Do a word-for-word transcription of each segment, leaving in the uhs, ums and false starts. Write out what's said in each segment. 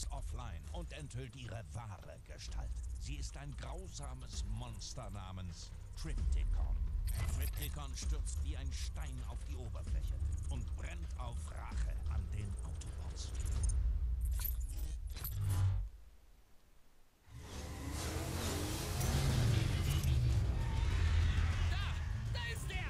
ist offline und enthüllt ihre wahre Gestalt. Sie ist ein grausames Monster namens Triptychon. Triptychon stürzt wie ein Stein auf die Oberfläche und brennt auf Rache an den Autobots. Da! Da ist er!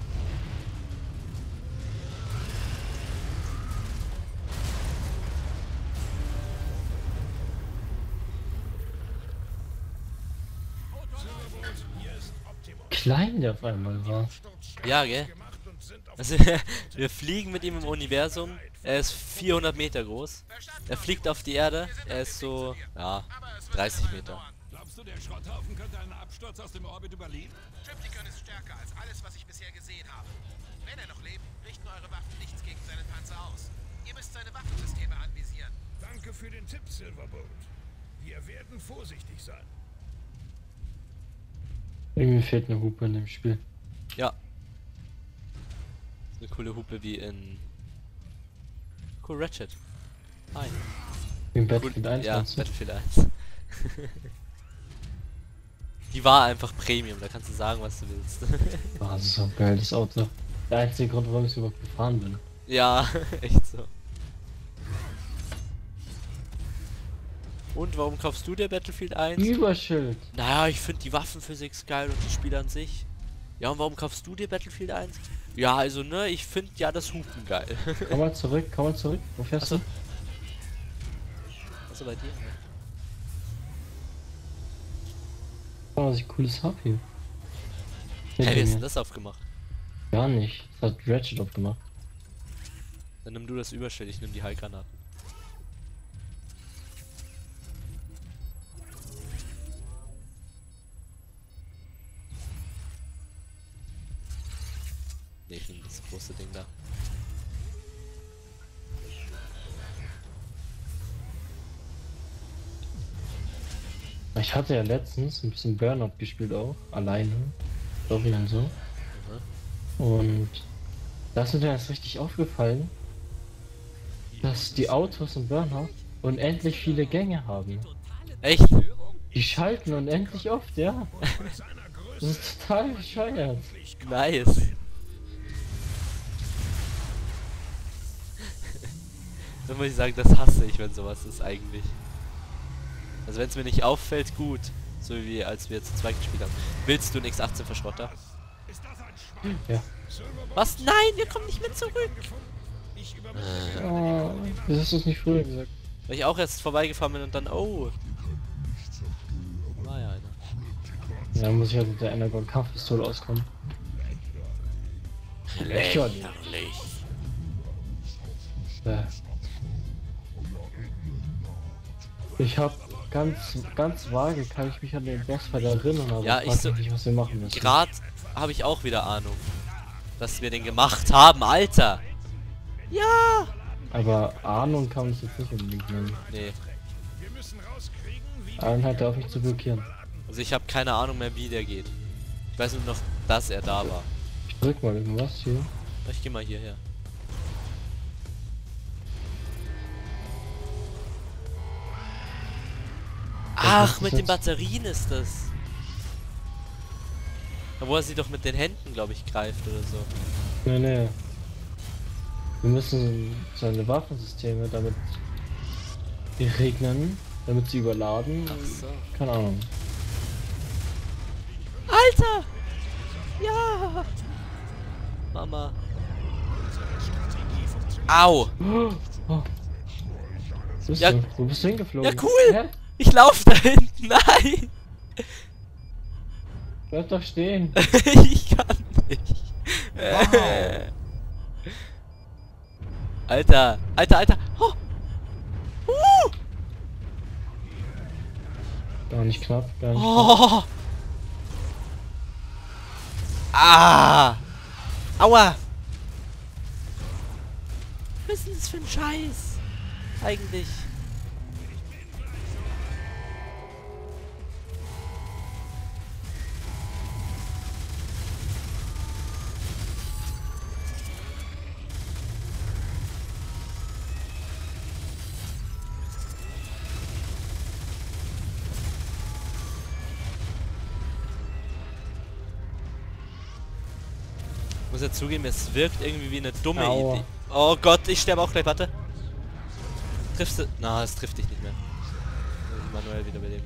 Klein der auf einmal war. Ja, gell? Also, wir fliegen mit ihm im Universum. Er ist vierhundert Meter groß. Er fliegt auf die Erde. Er ist so, ja, dreißig Meter. Glaubst du, der Schrotthaufen könnte einen Absturz aus dem Orbit überleben? Triptychon ist stärker als alles, was ich bisher gesehen habe. Wenn er noch lebt, richten eure Waffen nichts gegen seinen Panzer aus. Ihr müsst seine Waffensysteme anvisieren. Danke für den Tipp, Silverbolt. Wir werden vorsichtig sein. Irgendwie fehlt eine Hupe in dem Spiel. Ja. Eine coole Hupe wie in... Cool Ratchet. Hi. Wie im Cool. Battlefield eins. Ja, meinst du? Battlefield eins. Die war einfach Premium, da kannst du sagen, was du willst. Oh, das ist so ein geiles Auto. Der einzige Grund, warum ich überhaupt gefahren bin. Ja, echt so. Und warum kaufst du dir Battlefield eins? Überschild. Naja, ich finde die Waffenphysik geil und das Spiel an sich. Ja, und warum kaufst du dir Battlefield eins? Ja, also ne, ich finde ja das Hupen geil. Komm mal zurück, komm mal zurück. Wo fährst Achso. du? Was ist bei dir? Oh, was ich cooles hab hier. Hey, Hinter wie hast mir. du das aufgemacht? Gar nicht. Das hat Ratchet aufgemacht. Dann nimm du das Überschild, ich nimm die Heilgranaten. Ne, ich nehm das große Ding da. Ich hatte ja letztens ein bisschen Burnout gespielt auch. Alleine. Story und so. Und da ist mir dann erst richtig aufgefallen, dass die Autos in Burnout unendlich viele Gänge haben. Echt? Die schalten unendlich oft, ja. Das ist total bescheuert. Nice. Da muss ich sagen, das hasse ich, wenn sowas ist eigentlich. Also wenn es mir nicht auffällt, gut. So wie als wir zu zweit gespielt haben. Willst du einen X achtzehn Verschrotter? Ja. Was? Nein, wir kommen nicht mehr zurück. Oh, das hast du es nicht früher gesagt. Weil ich auch erst vorbeigefahren bin und dann, oh. War ja einer. Ja, dann muss ich halt mit der Energon Kampfpistole auskommen. Lächerlich. Ja. Ich hab ganz, ganz vage kann ich mich an den Bossfight erinnern, aber Ja, ich ich weiß so- nicht, was wir machen müssen. Gerade habe ich auch wieder Ahnung, dass wir den gemacht haben, Alter. Ja. Aber Ahnung kann man es jetzt nicht unbedingt nennen. Nee, Einheit darf mich zu blockieren. also ich habe keine Ahnung mehr, wie der geht. Ich weiß nur noch, dass er da war. Ich drück mal irgendwas hier. Ich geh mal hierher. Ach, ist mit den jetzt- Batterien ist das. Da wo er sie doch mit den Händen, glaube ich, greift oder so. Nee, nee. Wir müssen seine Waffensysteme damit regnen, damit sie überladen. Ach so. Keine Ahnung. Alter! Ja! Mama. Au! Oh. Wo bist Ja. du? Wo bist du hingeflogen? Ja, cool! Hä? Ich lauf da hinten! Nein! Bleib doch stehen. Ich kann nicht. Wow. Alter! Alter, Alter! Oh. Uh. Gar nicht knapp, gar nicht knapp. Oh. Ah! Aua! Was ist denn das für ein Scheiß? Eigentlich. muss ja zugeben, es wirkt irgendwie wie eine dumme Aua. Idee. Oh Gott, ich sterbe auch gleich, warte. Triffst du? Na, es trifft dich nicht mehr. Muss ich manuell wieder beleben.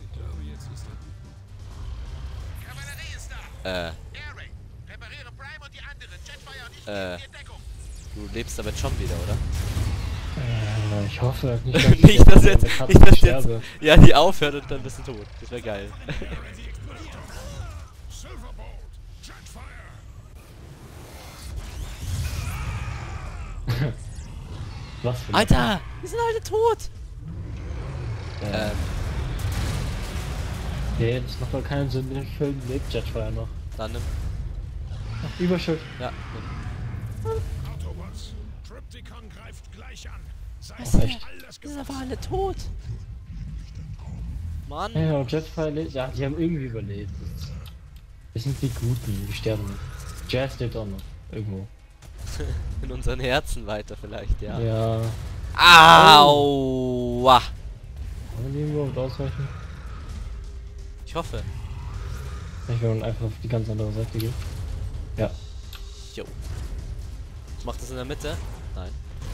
Kavallerie ist da. Äh, Airray, repariere Prime und die anderen. Jetfire und ich Äh. geben dir Deckung. du lebst aber jetzt schon wieder, oder? Äh, ich hoffe nicht, dass ich Nicht, dass jetzt, an der Katze nicht, dass jetzt, sterbe. ja, die aufhört und dann bist du tot. Das wäre geil. Silverbolt, Jetfire. Was für ein- Alter, die sind alle tot. Äh, Ähm, nee, das macht doch keinen Sinn, den Film lebt Jetfire noch. dann nimm. Ach, Überschild. Ja, nimm. Autobots, Triptychon greift gleich an. Seid Ach, echt? alles Die sind gefasst. aber alle tot. Mann. Ja, und Jetfire lebt. Ja, die haben irgendwie überlebt. Das, das sind die Guten, die sterben nicht. Jazz lebt auch noch. Irgendwo. In unseren Herzen weiter vielleicht, ja. Ja. Aua. Kann man die überhaupt ausweichen? Ich hoffe. Ich will einfach auf die ganz andere Seite gehen. Ja. Jo. Macht das in der Mitte? Nein.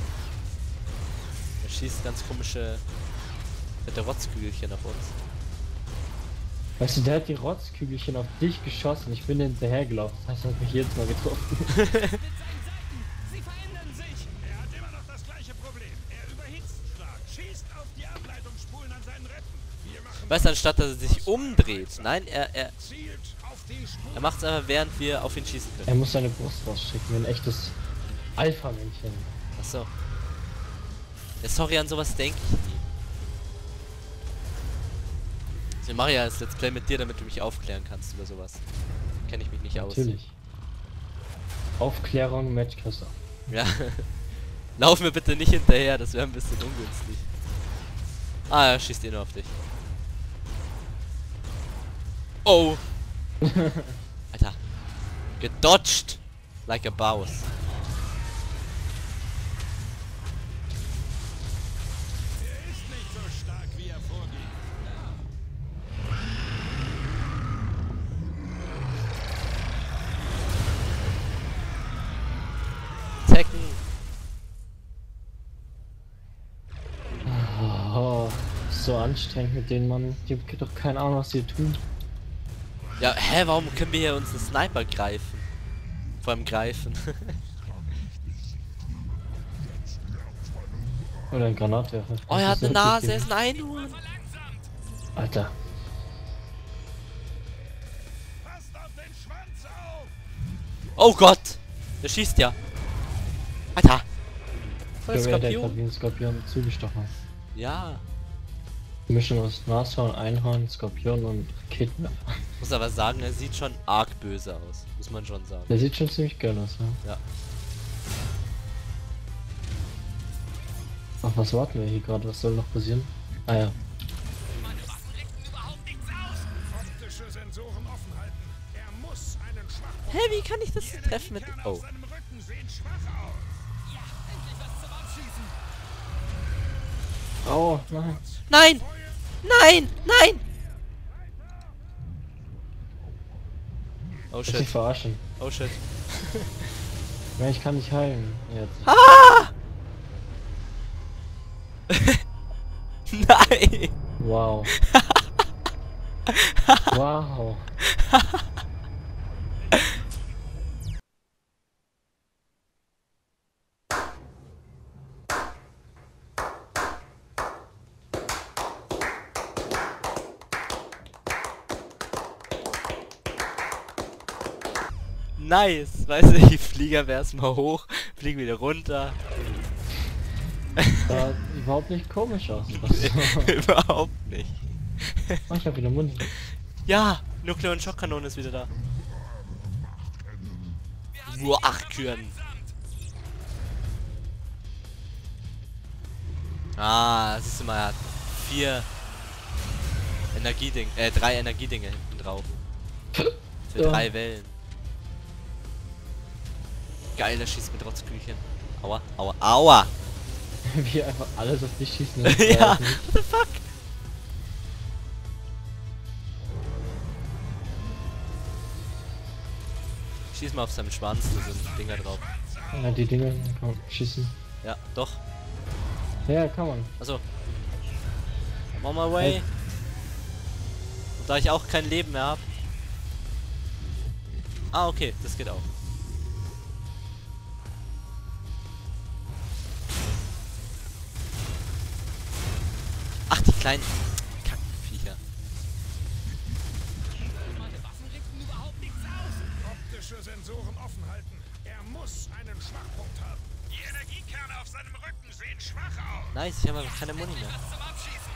Er schießt ganz komische fette Rotzkügelchen auf uns. Weißt du, der hat die Rotzkügelchen auf dich geschossen. Ich bin hinterhergelaufen. Das heißt, er hat mich jedes Mal getroffen. Mit seinen Seiten. Sie verändern sich. Er hat immer noch das gleiche Problem. Er überhitzt stark, schießt auf die Ableitungsspulen an seinen Rippen. Wir machen Weißt du, anstatt dass er sich umdreht. Nein, er, er, zielt auf die Spulen. er macht es einfach, während wir auf ihn schießen Er können. muss seine Brust rausschicken. Ein echtes Alpha-Männchen. Achso. Ja, sorry, an sowas denke ich nie. Ich mache ja das Let's Play mit dir, damit du mich aufklären kannst über sowas. Kenne ich mich nicht aus. Natürlich. Aufklärung, Matchcaster. Ja. Lauf mir bitte nicht hinterher, das wäre ein bisschen ungünstig. Ah, er schießt eh nur auf dich. Oh! Alter. Gedodged! Like a boss. Er ist nicht so stark, wie er vorgeht. Tekken. Oh, so anstrengend mit denen, Mann. Die haben doch keine Ahnung, was sie tun. Ja, hä, warum können wir hier uns einen Sniper greifen? Vor allem greifen. Oder ein Granatwerfer. Oh, er Das hat ist eine wirklich Nase, er die- ist ein Einhorn. Alter. Passt auf den Schwanz auf. Oh Gott! Der schießt ja. Alter! Voll Ich glaube, der hat Skorpion. grad wie ein Skorpion zugestochen. Ja. Mischung aus Nashorn, Einhorn, Skorpion und Raketenwerfer. Muss aber sagen, er sieht schon arg böse aus. Muss man schon sagen. Der sieht schon ziemlich geil aus, ja. Ja. Ach, was warten wir hier gerade? Was soll noch passieren? Ah ja. Meine Waffen richten überhaupt nichts aus. Optische Sensoren offen halten. Er muss einen Schwachpunkt. Hä, wie kann ich das treffen mit... Kerne Oh. auf seinem Rücken sehen schwach aus. Ja, endlich was zum Abschießen. Oh, nein. Nein! Nein! Nein! Oh Lass dich shit. verarschen. Oh shit. Ja, ich kann nicht heilen. Jetzt. Ah! Nein! Wow. Wow. Nice! Weißt du, die Flieger wär's mal hoch, fliegen wieder runter. Sah überhaupt nicht komisch aus. Überhaupt nicht. Oh, ich hab wieder Mund. Ja! Nuklear- und Schockkanone ist wieder da. Nur acht Küren. Ah, das ist immer, er hat vier Energieding, äh, drei Energiedinge hinten drauf. Für Ja. drei Wellen. Geil, er schießt mit Rotzkügelchen. Aua, aua, aua! Wie einfach alles auf dich schießen. Ja, what the fuck? Schieß mal auf seinen Schwanz, da sind Dinger drauf. Ja, die Dinger kann man schießen. Ja, doch. Ja, kann man. Achso. I'm on my way. Hey. Und da ich auch kein Leben mehr habe. Ah, okay, das geht auch. Ach, die kleinen Kackviecher. Meine Waffen richten überhaupt nichts aus. Optische Sensoren offen halten. Er muss einen Schwachpunkt haben. Die Energiekerne auf seinem Rücken sehen schwach aus. Nice, ich habe einfach keine Muni mehr. Was zum Abschießen.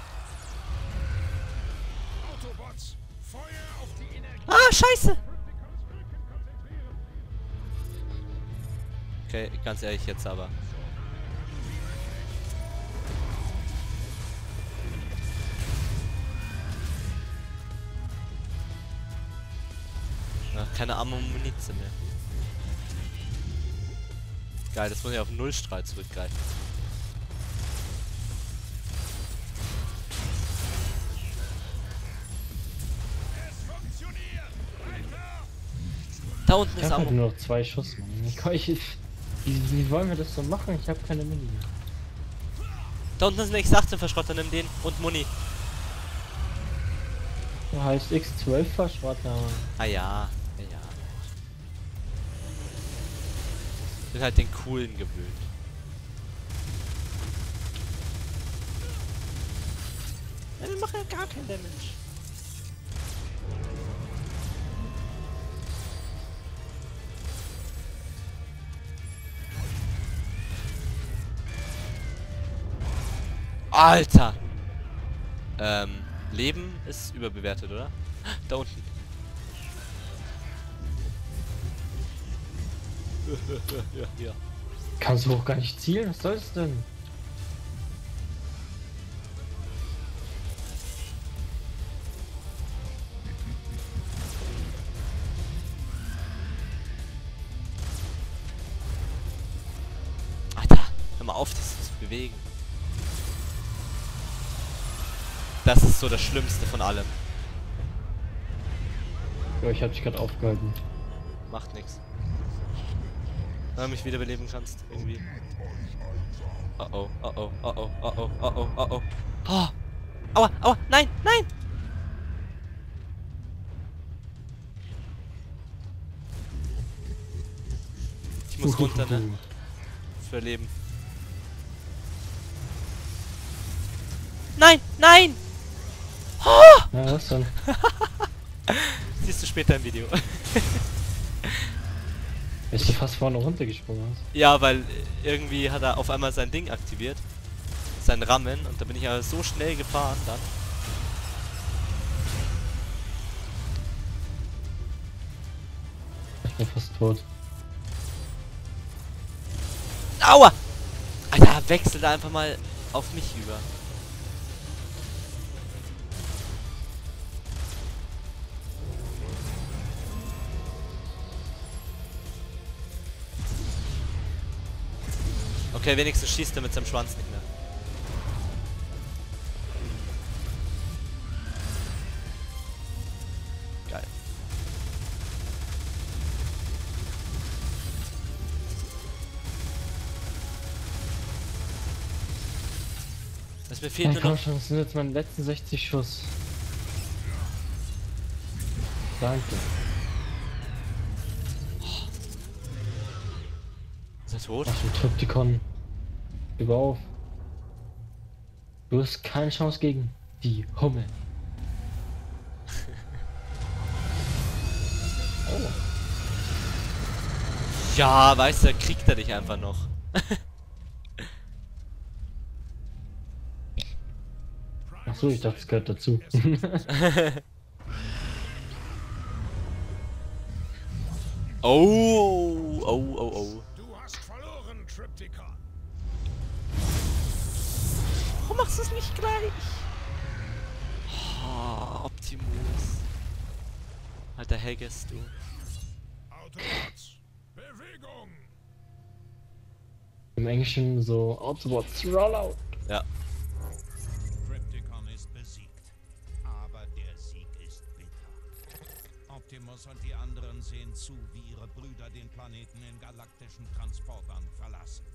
Autobots, Feuer auf die Energie. Ah, scheiße! Okay, ganz ehrlich jetzt aber. Ja, keine Ammo-Munition mehr. Geil, das muss ich auf Nullstrahl zurückgreifen. Es funktioniert. Weiter. Da unten Ich ist hab halt Ammo. nur noch zwei Schuss, Mann. Ich, kann- ich, wie, wie wollen wir das so machen? Ich habe keine Muni mehr. Da unten ist ein X achtzehn Verschrotter, nimm den und Muni. Da heißt X zwölf Verschrotter. Ah ja, ja, ja. Bin halt den coolen gewöhnt. Ja, wir machen ja gar keinen Damage. Alter! Ähm, Leben ist überbewertet, oder? Da unten. ja, ja. Kannst du auch gar nicht zielen? Was soll das denn? Alter, hör mal auf, das zu bewegen. Das ist so das Schlimmste von allem. Ja, ich hab dich gerade aufgehalten. Macht nix. Wenn du mich wiederbeleben kannst, irgendwie. Oh oh, oh oh, oh oh, oh oh, oh oh, oh oh. Oh! Aua, aua, nein, nein! Ich muss runter, ne? Für Leben. Nein, nein! Oh! Ja, was denn? Siehst du später im Video. Bist du fast vorne runtergesprungen hast? Ja, weil irgendwie hat er auf einmal sein Ding aktiviert. Sein Rammen. Und da bin ich aber so schnell gefahren dann. Ich bin fast tot. Aua! Alter, wechsel da einfach mal auf mich über. Okay, wenigstens schießt er mit seinem Schwanz nicht mehr. Geil. Was mir fehlt Ja, nur komm noch... schon, das sind jetzt meine letzten sechzig Schuss. Danke. Ist er tot? Ach, du Trypticon. Über auf. Du hast keine Chance gegen die Hummel. Oh. Ja, weißt du, kriegt er dich einfach noch. Achso, ich dachte, es gehört dazu. Oh, oh, oh, oh. Du hast verloren, Trypticon. Warum machst du es nicht gleich? Oh, Optimus. Alter Haggis, du. Autobots, Bewegung. Im Englischen so Autobots Rollout. Ja. Trypticon ist besiegt. Aber der Sieg ist bitter. Optimus Rogers und die anderen sehen zu, wie ihre Brüder den Planeten in galaktischen Transportern verlassen.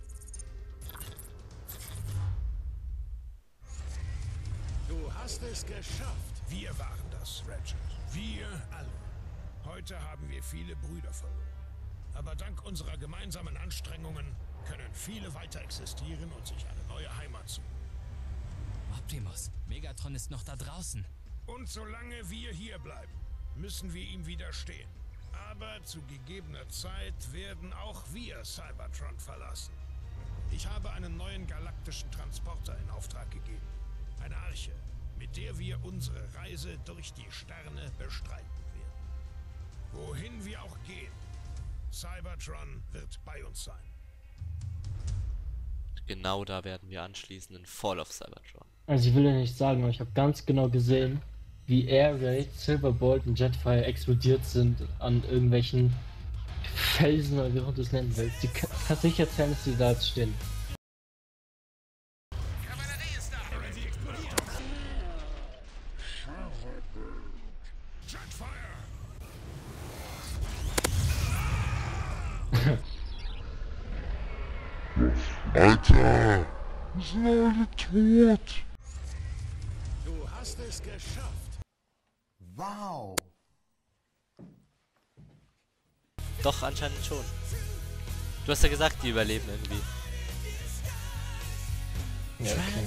Du hast es geschafft. Wir waren das, Ratchet. Wir alle. Heute haben wir viele Brüder verloren. Aber dank unserer gemeinsamen Anstrengungen können viele weiter existieren und sich eine neue Heimat suchen. Optimus, Megatron ist noch da draußen. Und solange wir hier bleiben, müssen wir ihm widerstehen. Aber zu gegebener Zeit werden auch wir Cybertron verlassen. Ich habe einen neuen galaktischen Transporter in Auftrag gegeben. Eine Arche, mit der wir unsere Reise durch die Sterne bestreiten werden. Wohin wir auch gehen, Cybertron wird bei uns sein. Genau da werden wir anschließen in Fall of Cybertron. Also ich will ja nicht sagen, aber ich habe ganz genau gesehen, wie Air Raid, Silverbolt und Jetfire explodiert sind an irgendwelchen Felsen oder wie auch du es nennen willst. Die kann, kannst nicht erzählen, dass die da jetzt stehen. Kavallerie ist da! Wenn sie explodieren. Jetfire! Alter, wir sind alle tot. Du hast es geschafft. Wow. Doch, anscheinend schon. Du hast ja gesagt, die überleben irgendwie. Ja, okay.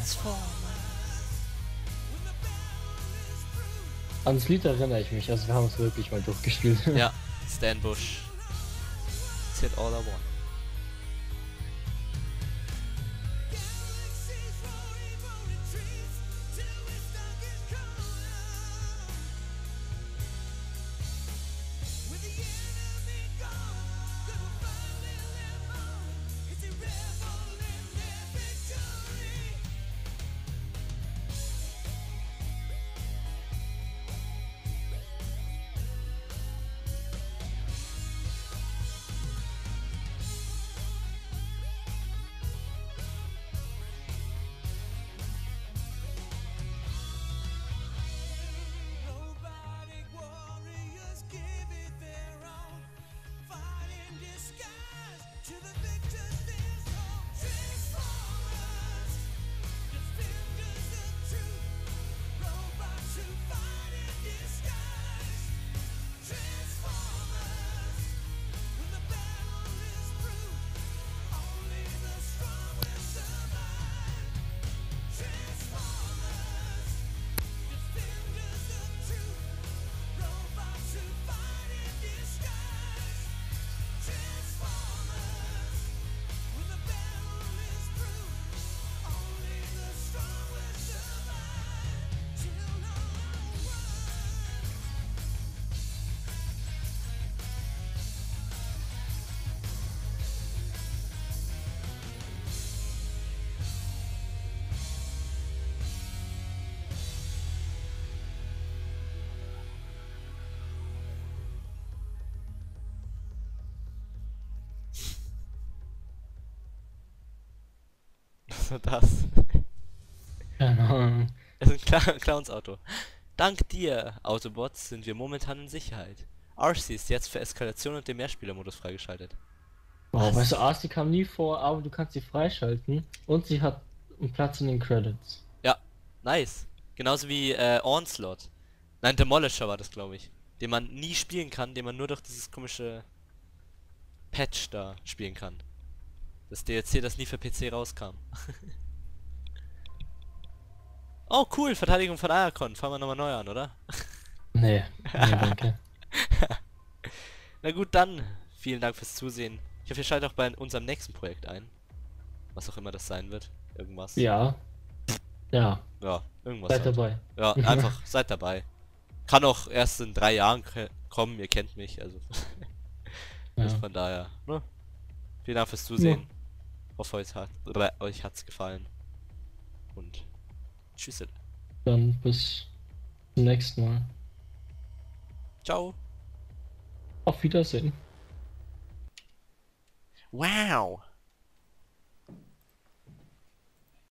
Ans Lied erinnere ich mich, also wir haben es wirklich mal durchgespielt. Ja, Stan Bush. It's it all I want. Das. Keine Ahnung. Das ist ein Cla Clowns-Auto. Dank dir, Autobots, sind wir momentan in Sicherheit. R C ist jetzt für Eskalation und den Mehrspielermodus freigeschaltet. Wow, weißt du, Arcee kam nie vor, aber du kannst sie freischalten und sie hat einen Platz in den Credits. Ja, nice. Genauso wie äh, Onslaught. Nein, Demolisher war das, glaube ich. Den man nie spielen kann, den man nur durch dieses komische Patch da spielen kann. Das D L C, das nie für P C rauskam. Oh cool, Verteidigung von Iacon. Fangen wir nochmal neu an, oder? Nee, nee danke. Na gut, dann. Vielen Dank fürs Zusehen. Ich hoffe, ihr schaltet auch bei unserem nächsten Projekt ein. Was auch immer das sein wird. Irgendwas. Ja. Ja. Ja, irgendwas. Seid halt. dabei. Ja, einfach seid dabei. Kann auch erst in drei Jahren kommen, ihr kennt mich, also. Ja. Von daher, ne? Vielen Dank fürs Zusehen. Hoffe, euch hat euch hat's gefallen. Und tschüss. Dann bis zum nächsten Mal. Ciao. Auf Wiedersehen. Wow.